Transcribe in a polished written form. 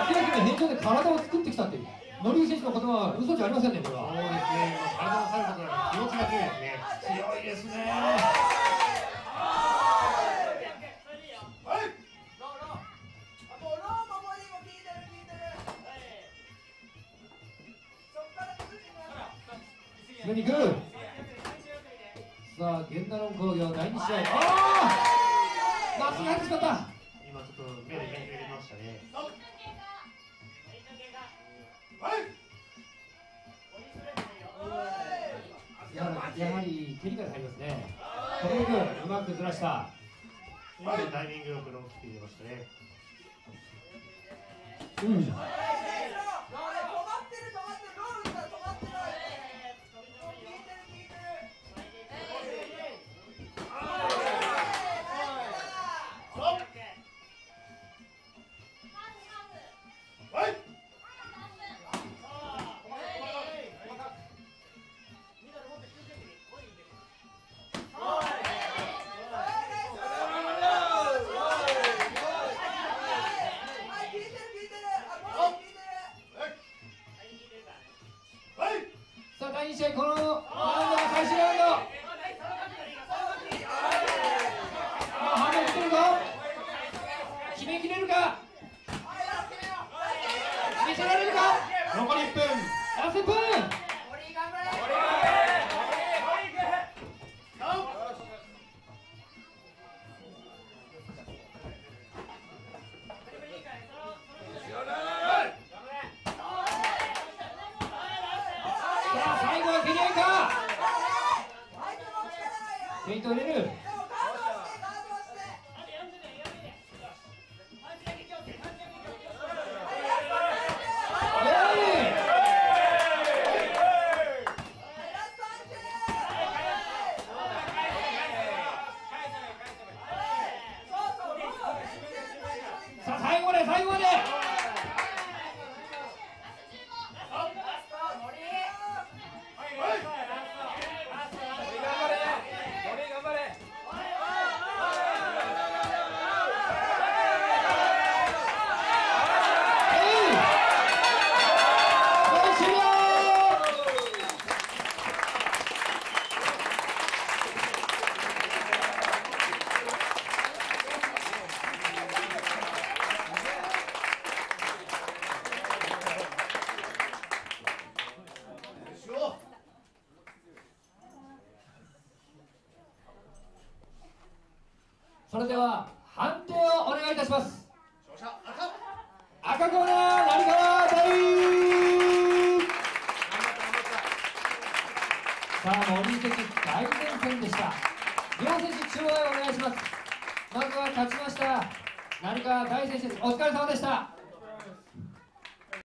明らかに変調で体を作ってきたっていう森井選手の言葉は嘘じゃありませんね。これはそうですね、体のさることが気持ちが強いですね。強いですね。 決めに行く。さあ源太郎工業第2試合、まっすぐ入ってしまった。 今ちょっと目で変形入れましたね。 やはり蹴りから入りますね。これでうまくずらした。 今でタイミングよくローキック入れましたね。 さあ第2試合、このラウンドが最終ラウンド。ハード来てるぞ。決めきれるか、見せられるか。 残り1分。 ラスト1分。最後は蹴り合いか。フェイント入れる。さあ最後まで最後まで。それでは判定をお願いいたします。 勝者赤コーナー成川大。さあ森井関大善戦でした。両選手中央へお願いします。まずは勝ちました成川大選手です。お疲れ様でした。